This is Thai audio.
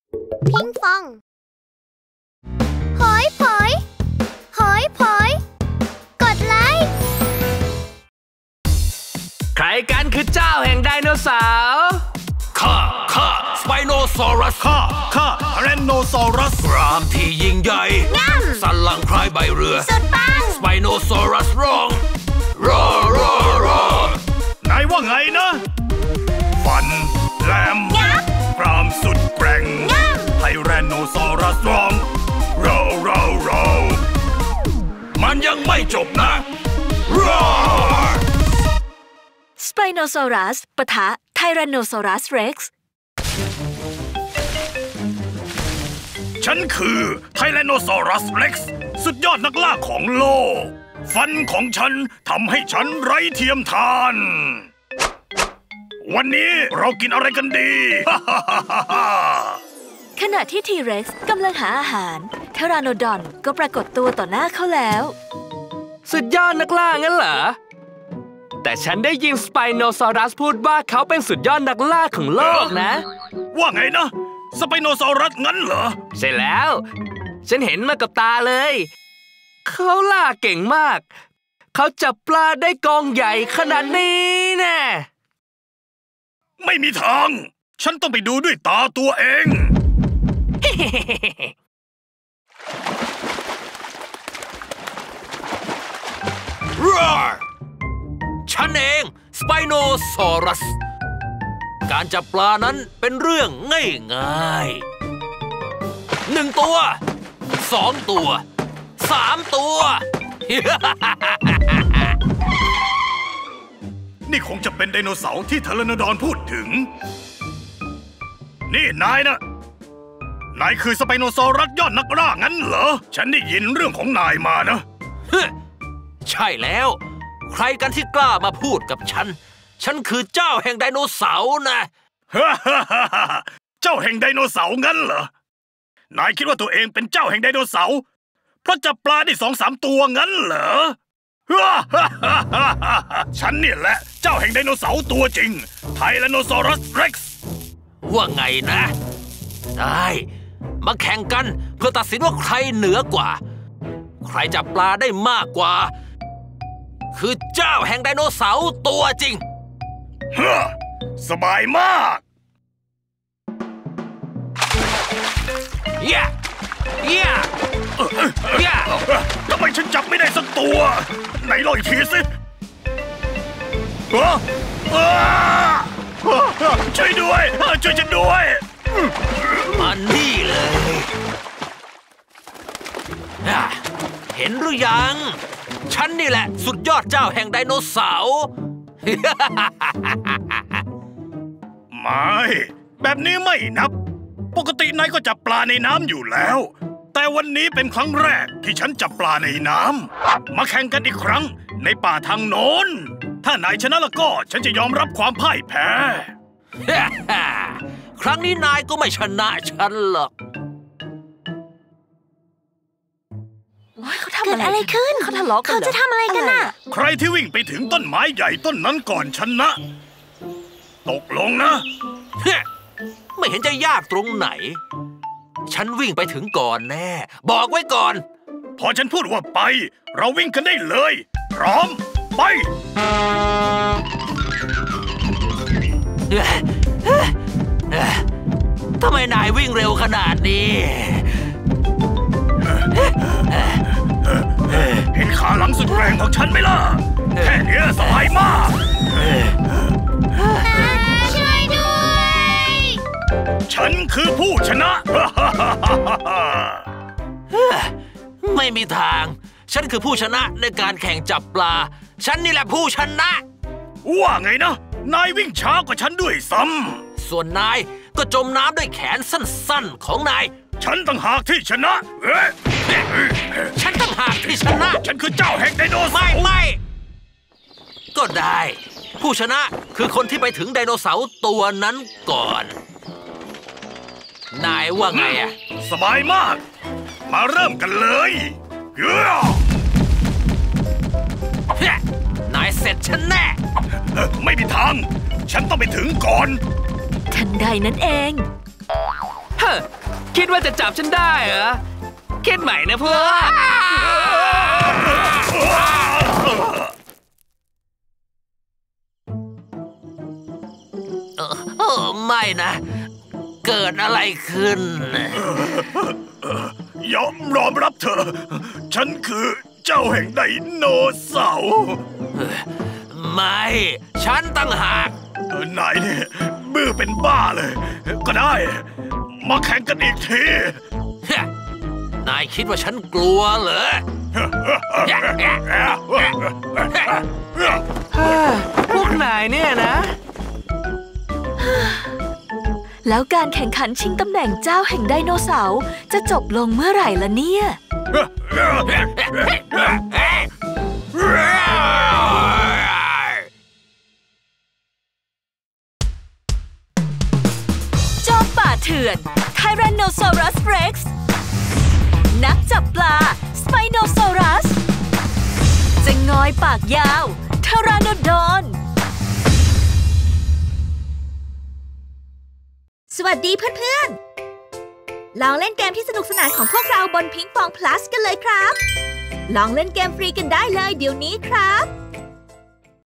พิงฟองหอยผอยหอยผอยกดไลค์ใครกันคือเจ้าแห่งไดโนเสาร์ข้าสไปโนซอรัสข้าเทเรนโนซอรัสกรามที่ยิ่งใหญ่สันหลังคล้ายใบเรือสุดปังสไปโนซอรัสร้องรอนายว่าไงนะฟันแหลมกรามสุดแกร่งไทแรนโนซอรัสร้องโรมันยังไม่จบนะรอสไปโนซอรัสปะทะไทแรนโนซอรัสเร็กซ์ฉันคือไทแรนโนซอรัสเร็กซ์สุดยอดนักล่าของโลกฟันของฉันทำให้ฉันไร้เทียมทานวันนี้เรากินอะไรกันดีขณะที่ทีเร็กซ์กำลังหาอาหารเทรานโนดอนก็ปรากฏตัวต่อหน้าเขาแล้วสุดยอดนักล่างั้นเหรอแต่ฉันได้ยินสไปโนซอรัสพูดว่าเขาเป็นสุดยอดนักล่าของโลกนะว่าไงนะสไปโนซอรัสงั้นเหรอใช่แล้วฉันเห็นมากับตาเลยเขาล่าเก่งมากเขาจับปลาได้กองใหญ่ขนาดนี้แน่ไม่มีทางฉันต้องไปดูด้วยตาตัวเองฉันเองสไปโนซอรัสการจับปลานั้นเป็นเรื่องง่ายๆ1 ตัว2 ตัว3 ตัว นี่คงจะเป็นไดโนเสาร์ที่เทเลโนดอนพูดถึงนี่นายคือสไปโนซอรัสยอดนักล่างั้นเหรอฉันได้ยินเรื่องของนายมานะใช่แล้วใครกันที่กล้ามาพูดกับฉันคือเจ้าแห่งไดโนเสาร์นะ เจ้าแห่งไดโนเสาร์งั้นเหรอนายคิดว่าตัวเองเป็นเจ้าแห่งไดโนเสาร์เพราะจับปลาได้2-3 ตัวงั้นเหรอ ฉันเนี่ยแหละเจ้าแห่งไดโนเสาร์ตัวจริงไทแรนโนซอรัสเร็กซ์ว่าไงนะได้มาแข่งกันเพื่อตัดสินว่าใครเหนือกว่าใครจับปลาได้มากกว่าคือเจ้าแห่งไดโนเสาร์ตัวจริงสบายมากทำไมฉันจับไม่ได้สักตัวไหนลองอีกทีสิช่วยด้วยช่วยฉันด้วยมันนี่เลยเห็นหรือยังฉันนี่แหละสุดยอดเจ้าแห่งไดโนเสาร์ไม่แบบนี้ไม่นับปกตินายก็จับปลาในน้ำอยู่แล้วแต่วันนี้เป็นครั้งแรกที่ฉันจับปลาในน้ำมาแข่งกันอีกครั้งในป่าทางโน้นถ้านายชนะแล้วก็ฉันจะยอมรับความพ่ายแพ้ ครั้งนี้นายก็ไม่ชนะฉันหรอกเกิดอะไรขึ้นเขาทะเลาะกันเขาจะทำอะไรกันน่ะใครที่วิ่งไปถึงต้นไม้ใหญ่ต้นนั้นก่อนชนะตกลงนะไม่เห็นจะยากตรงไหนฉันวิ่งไปถึงก่อนแน่บอกไว้ก่อนพอฉันพูดว่าไปเราวิ่งกันได้เลยพร้อมไปทำไมนายวิ่งเร็วขนาดนี้เห็นขาหลังสุดแรงของฉันไหมล่ะแค่นี้สบายมากช่วยด้วยฉันคือผู้ชนะไม่มีทางฉันคือผู้ชนะในการแข่งจับปลาฉันนี่แหละผู้ชนะว่าไงนะนายวิ่งช้ากว่าฉันด้วยซ้ำส่วนนายก็จมน้ำด้วยแขนสั้นๆของนายฉันต่างหากที่ชนะฉันต่างหากที่ชนะฉันคือเจ้าแห่งไดโนเสาร์ไม่ก็ได้ผู้ชนะคือคนที่ไปถึงไดโนเสาร์ตัวนั้นก่อนนายว่าไงอะสบายมากมาเริ่มกันเลยนายเสร็จฉันแน่ไม่มีทางฉันต้องไปถึงก่อนทันใดนั้นเองเฮ้อคิดว่าจะจับฉันได้เหรอคิดใหม่นะพวกไม่นะ เกิดอะไรขึ้นยอมรับเถอะฉันคือเจ้าแห่งไดโนเสาร์ไม่ ฉันตั้งหากนายเนี่ยบื้อเป็นบ้าเลย ก็ได้ มาแข่งกันอีกทีนายคิดว่าฉันกลัวเหรอพวกนายเนี่ยนะแล้วการแข่งขันชิงตำแหน่งเจ้าแห่งไดโนเสาร์จะจบลงเมื่อไหร่ล่ะเนี่ย จอมป่าเถื่อน Tyrannosaurus Rex นักจับปลา Spinosaurus จะงอยปากยาว Pteranodon สวัสดีเพื่อนๆ ลองเล่นเกมที่สนุกสนานของพวกเราบนพิงปอง plus กันเลยครับ ลองเล่นเกมฟรีกันได้เลยเดี๋ยวนี้ครับ